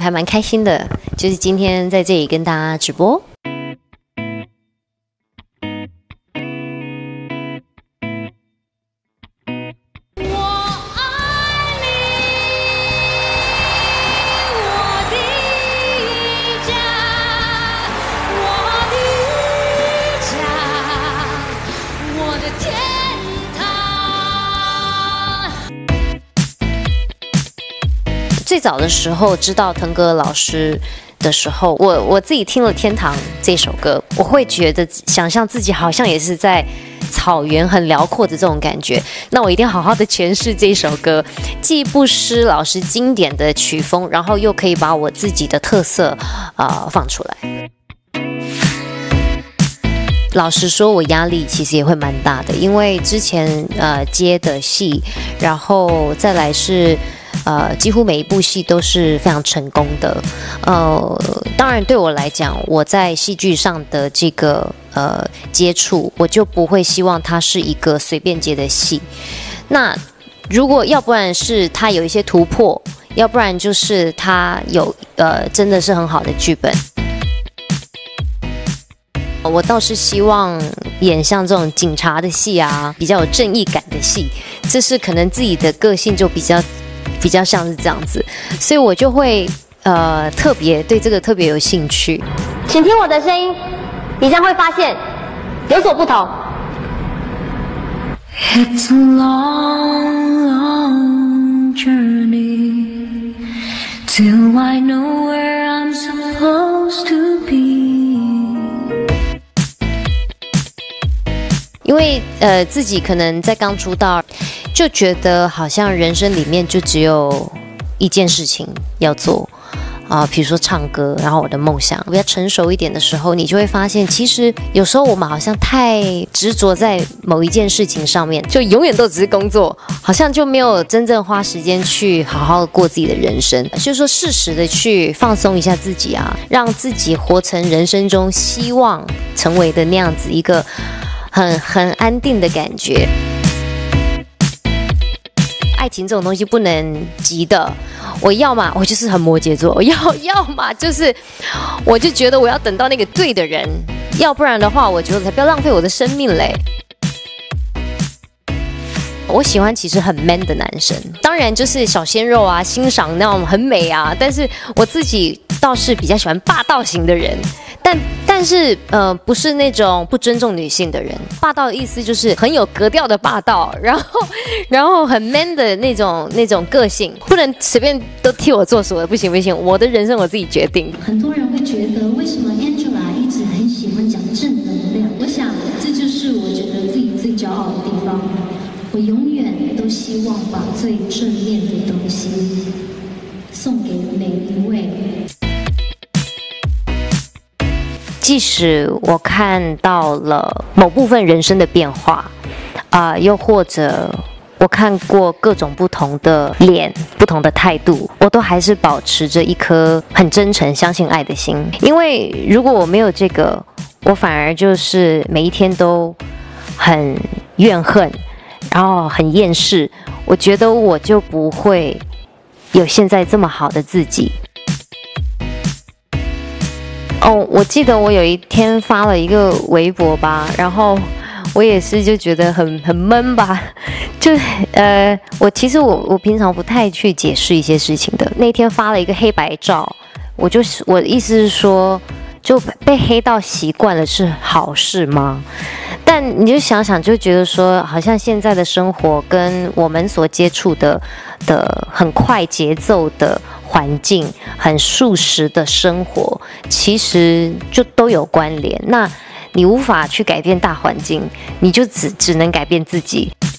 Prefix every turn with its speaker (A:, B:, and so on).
A: 还蛮开心的，就是今天在这里跟大家直播。最早的时候知道腾格尔老师的时候，我自己听了《天堂》这首歌，我会觉得想象自己好像也是在草原很辽阔的这种感觉。那我一定要好好的诠释这一首歌，既不失老师经典的曲风，然后又可以把我自己的特色放出来。老实说，我压力其实也会蛮大的，因为之前接的戏，然后再来是。几乎每一部戏都是非常成功的。当然对我来讲，我在戏剧上的这个接触，我就不会希望它是一个随便接的戏。那如果要不然是它有一些突破，要不然就是它有真的是很好的剧本。我倒是希望演像这种警察的戏啊，比较有正义感的戏，这是可能自己的个性就比较像是这样子，所以我就会特别对这个特别有兴趣。
B: 请听我的声音，你将会发现有所不同。It's a long, long journey till I know where I'm supposed to be。
A: 因为自己可能在刚出道，就觉得好像人生里面就只有一件事情要做比如说唱歌，然后我的梦想。比较成熟一点的时候，你就会发现，其实有时候我们好像太执着在某一件事情上面，就永远都只是工作，好像就没有真正花时间去好好过自己的人生。就是说，适时的去放松一下自己啊，让自己活成人生中希望成为的那样子一个很安定的感觉。爱情这种东西不能急的，我要嘛我就是很摩羯座，我要嘛就是我就觉得我要等到那个对的人，要不然的话我觉得才不要浪费我的生命嘞。我喜欢其实很 man 的男生，当然就是小鲜肉啊，欣赏那种很美啊，但是我自己倒是比较喜欢霸道型的人，但是不是那种不尊重女性的人。霸道的意思就是很有格调的霸道，然后很 man 的那种个性，不能随便都替我做所有，不行，我的人生我自己决定。
C: 很多人会觉得为什么 Angela 一直很喜欢讲正能量，我想这就是我觉得自己最骄傲的地方。我永远都希望把最正面的东西送给每一位。
A: 即使我看到了某部分人生的变化，又或者我看过各种不同的脸、不同的态度，我都还是保持着一颗很真诚、相信爱的心。因为如果我没有这个，我反而就是每一天都很怨恨，然后很厌世，我觉得我就不会有现在这么好的自己。我记得我有一天发了一个微博吧，然后我也是就觉得很闷吧，就我其实我平常不太去解释一些事情的。那天发了一个黑白照，我的意思是说，就被黑到习惯了是好事吗？但你就想想，就觉得说，好像现在的生活跟我们所接触的很快节奏的环境，很速食的生活，其实就都有关联。那你无法去改变大环境，你就只能改变自己。